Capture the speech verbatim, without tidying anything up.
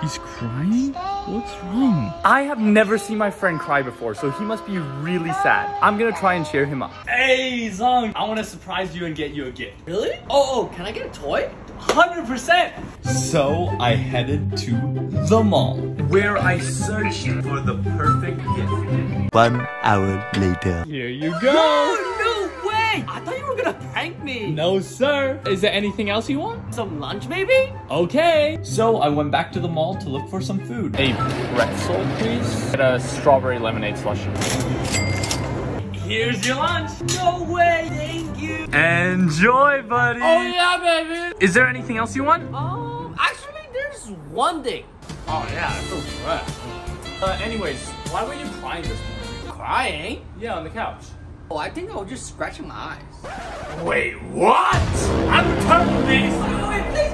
He's crying? What's wrong? I have never seen my friend cry before, so he must be really sad. I'm gonna try and cheer him up. Hey, Zong, I wanna surprise you and get you a gift. Really? Oh, oh, can I get a toy? one hundred percent! So I headed to the mall, where I searched for the perfect gift. One hour later. Here you go! No, no way! I thought you were gonna prank me. No, sir. Is there anything else you want? Some lunch, maybe? Okay. So I went back to the mall to look for some food. A pretzel, please. Get a strawberry lemonade slushie. Here's your lunch. No way! Thank you! Enjoy, buddy! Oh yeah, baby! Is there anything else you want? Um, actually, there's one thing. Oh yeah, I feel stressed. Uh, anyways, why were you crying this morning? Crying? Yeah, on the couch. Oh, I think I was just scratching my eyes. Wait, what? I'm returning these! Wait, wait, please